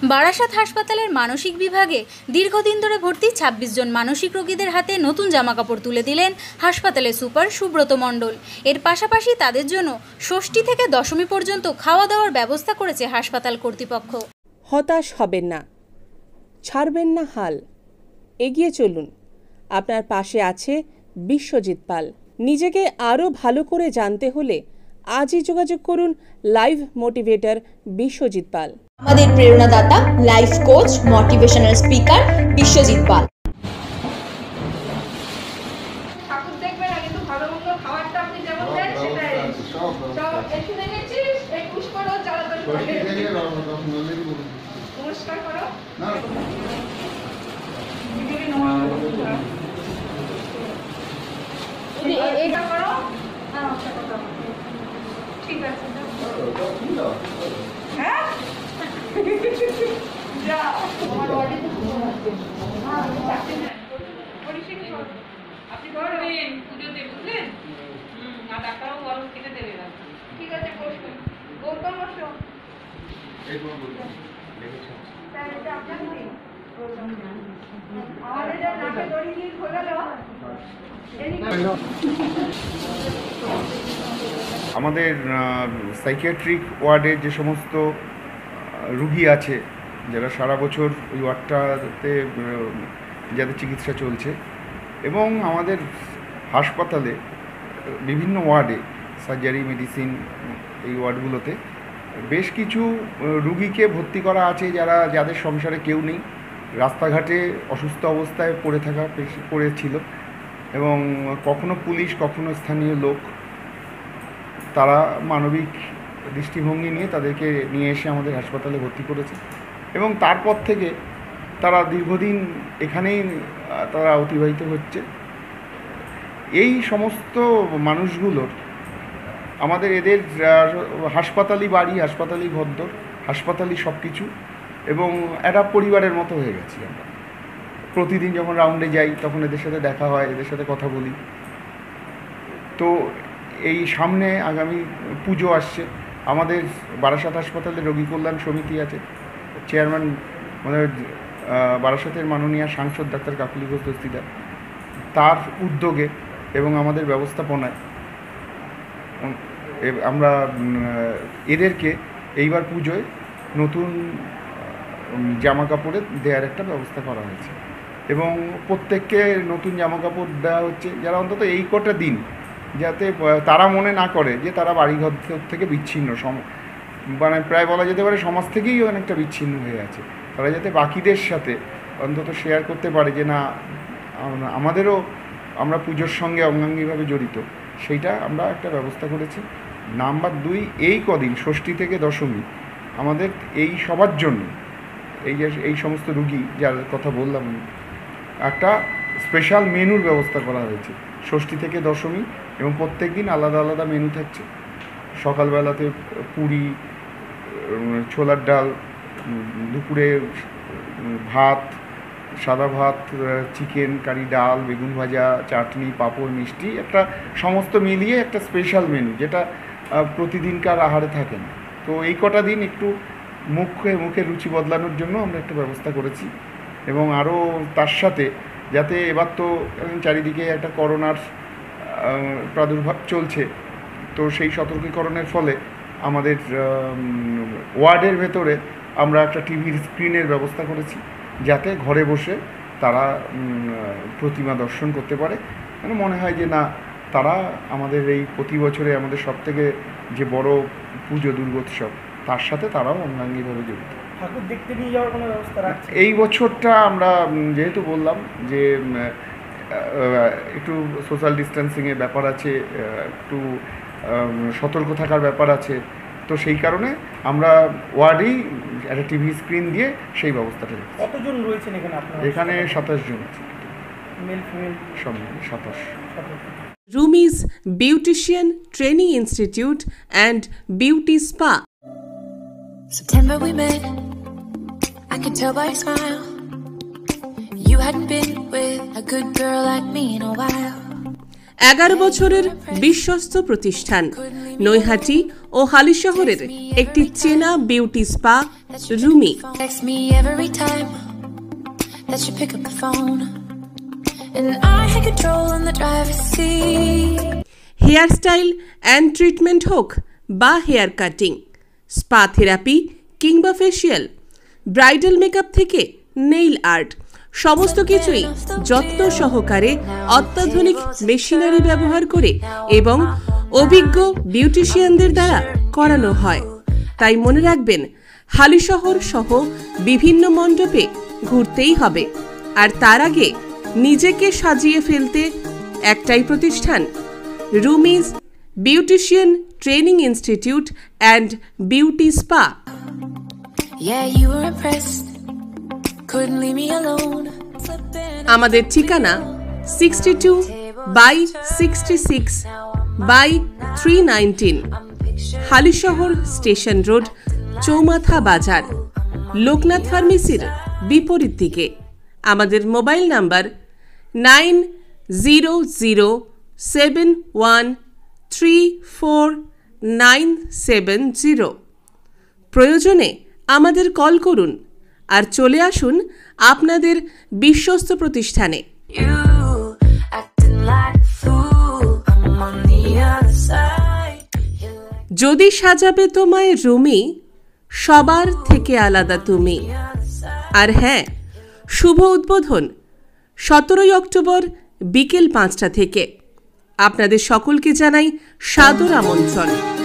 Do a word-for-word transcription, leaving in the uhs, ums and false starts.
বারাসাত হাসপাতালের মানসিক বিভাগে দীর্ঘদিন ধরে ভর্তি ছাব্বিশ জন মানসিক রোগীদের হাতে নতুন জামাকাপড় তুলে দিলেন হাসপাতালের সুপার সুব্রত মণ্ডল। এর পাশাপাশি তাদের জন্য ষষ্ঠী থেকে দশমী পর্যন্ত খাওয়া দাওয়ার ব্যবস্থা করেছে হাসপাতাল কর্তৃপক্ষ। হতাশ হবেন না, ছাড়বেন না হাল, এগিয়ে চলুন। আপনার পাশে আছে বিশ্বজিৎ পাল। নিজেকে আরও ভালো করে জানতে হলে আজই যোগাযোগ করুন লাইভ মোটিভেটর বিশ্বজিৎ পাল। আমাদের প্রেরণাদাতা life coach motivational speaker Biswajit Pal. ঠাকুর দেখবেন আর কিন্তু ভালো মন্দ খাবারটা আপনি যেমন দেন সেটাই সব একটু দেখেছিস এই পুষ্পর জ্বালাতন করে নমস্কার করো না দিদি নমস্কার দিদি এইটা করো না নমস্কার করো ঠিক আছে হ্যাঁ যা আমার বডি তো ভালো আছে হ্যাঁ চাকরি না পরিষ্কার করো আপনি করবেন পুজোতে বুঝলেন হুম আর ডাক্তারও গরম কেটে দেবে না ঠিক আছে বসুন বলতো বসো এই কোন বলছো দেখেছো স্যার এটা আপনার দিন আমাদের যা নাকে দড়ি দিয়ে খোলালো আমাদের সাইকিয়াট্রিক ওয়ার্ডে যে সমস্ত রোগী আছে যারা সারা বছর ওই ওয়ার্ডটাতে যাদের চিকিৎসা চলছে এবং আমাদের হাসপাতালে বিভিন্ন ওয়ার্ডে সার্জারি মেডিসিন এই ওয়ার্ডগুলোতে বেশ কিছু রুগীকে ভর্তি করা আছে যারা যাদের সংসারে কেউ নেই, রাস্তাঘাটে অসুস্থ অবস্থায় পড়ে থাকা পড়েছিল এবং কখনো পুলিশ কখনো স্থানীয় লোক তারা মানবিক দৃষ্টিভঙ্গি নিয়ে তাদেরকে নিয়ে এসে আমাদের হাসপাতালে ভর্তি করেছে এবং তারপর থেকে তারা দীর্ঘদিন এখানেই তারা অতিবাহিত হচ্ছে। এই সমস্ত মানুষগুলোর আমাদের এদের হাসপাতালি বাড়ি, হাসপাতালি ঘরদোর, হাসপাতালি সব কিছু এবং একটা পরিবারের মতো হয়ে গেছি আমরা। প্রতিদিন যখন রাউন্ডে যাই তখন এদের সাথে দেখা হয়, এদের সাথে কথা বলি। তো এই সামনে আগামী পুজো আসছে, আমাদের বারাসাত হাসপাতালে রোগী কল্যাণ সমিতি আছে, চেয়ারম্যান আমাদের বারাসাতের মাননীয় সাংসদ ডাক্তার কাকলি ঘোষ দস্তিদার, তার উদ্যোগে এবং আমাদের ব্যবস্থাপনায় আমরা এদেরকে এইবার পুজোয় নতুন জামা কাপড়ে দেওয়ার একটা ব্যবস্থা করা হয়েছে এবং প্রত্যেককে নতুন জামা কাপড় দেওয়া হচ্ছে যারা অন্তত এই কটা দিন যাতে তারা মনে না করে যে তারা বাড়িঘর থেকে বিচ্ছিন্ন, সম মানে প্রায় বলা যেতে পারে সমাজ থেকেই অনেকটা বিচ্ছিন্ন হয়ে আছে। তারা যাতে বাকিদের সাথে অন্তত শেয়ার করতে পারে যে না আমাদেরও আমরা পুজোর সঙ্গে অঙ্গাঙ্গিভাবে জড়িত, সেইটা আমরা একটা ব্যবস্থা করেছি। নাম্বার দুই, এই কদিন ষষ্ঠী থেকে দশমী আমাদের এই সবার জন্য এই যে এই সমস্ত রুগী যার কথা বললাম একটা স্পেশাল মেনুর ব্যবস্থা করা হয়েছে ষষ্ঠী থেকে দশমী এবং প্রত্যেক দিন আলাদা আলাদা মেনু থাকছে। সকালবেলাতে পুরি, ছোলার ডাল, দুপুরে ভাত, সাদা ভাত, চিকেন কারি, ডাল, বেগুন ভাজা, চাটনি, পাঁপড়, মিষ্টি, একটা সমস্ত মিলিয়ে একটা স্পেশাল মেনু যেটা প্রতিদিনকার আহারে থাকে না। তো এই কটা দিন একটু মুখে মুখে রুচি বদলানোর জন্য আমরা একটা ব্যবস্থা করেছি এবং আরও তার সাথে যাতে এবার তো চারিদিকে একটা করোনার প্রাদুর্ভাব চলছে, তো সেই সতর্কীকরণের ফলে আমাদের ওয়ার্ডের ভেতরে আমরা একটা টিভির স্ক্রিনের ব্যবস্থা করেছি যাতে ঘরে বসে তারা প্রতিমা দর্শন করতে পারে। মানে মনে হয় যে না তারা আমাদের এই প্রতি বছরে আমাদের সবথেকে যে বড় পুজো দুর্গোৎসব তার সাথে তারাও অঙ্গাঙ্গিভাবে জড়িত। ঠাকুর দেখতে নিয়ে যাওয়ার কোনো ব্যবস্থা রাখছে? এই বছরটা আমরা যেহেতু বললাম যে একটু সোশ্যাল ডিস্টেন্সিংয়ের ব্যাপার আছে, একটু সতর্ক থাকার ব্যাপার আছে, তো সেই কারণে আমরা ওয়ার্ডেই একটা টিভি স্ক্রিন দিয়ে সেই ব্যবস্থাটা রেখেছি। কতজন রয়েছেন এখানে আপনার? এখানে সাতাশ জন আছে, মেল ফিমেল সব সাতাশ। Rumi's beautician training institute and beauty spa. September we met, I could tell by your smile you hadn't been with a good girl like me in a while. এগারো বছরের বিশ্বস্ত প্রতিষ্ঠান, নৈহাটি ও হালিশহরের একটি চেনা beauty spa Rumi. Text me every time that you pick up the phone, and I had control on the driver's seat. Hair style and treatment হোক বা hair cutting, spa therapy কিংবা ফেসিয়াল, ব্রাইডাল মেকআপ থেকে nail art, সমস্ত কিছুই যত্ন সহকারে অত্যাধুনিক machinery ব্যবহার করে এবং অভিজ্ঞ বিউটিশিয়ানদের দ্বারা করানো হয়। তাই মনে রাখবেন, হালিশহর সহ বিভিন্ন মণ্ডপে ঘুরতেই হবে, আর তার আগে নিজেকে সাজিয়ে ফেলতে একটাই প্রতিষ্ঠান, Rumi's beautician training institute and beauty spa. Yeah, you were impressed. Couldn't leave me alone. আমাদের ঠিকানা sixty two by sixty six by three nineteen, Halisahar station road, চৌমাথা বাজার, লোকনাথ ফার্মেসির বিপরীত দিকে। আমাদের mobile number nine zero zero seven one three four nine seven zero. প্রয়োজনে আমাদের কল করুন আর চলে আসুন আপনাদের বিশ্বস্ত প্রতিষ্ঠানে। You acting like a fool. I'm on the other side. You're like যদি সাজাবে তোমায় রুমি, সবার থেকে আলাদা তুমি। আর হ্যাঁ, শুভ উদ্বোধন সতেরোই অক্টোবর বিকেল পাঁচটা থেকে। আপনাদের সকলকে জানাই সাদর আমন্ত্রণ।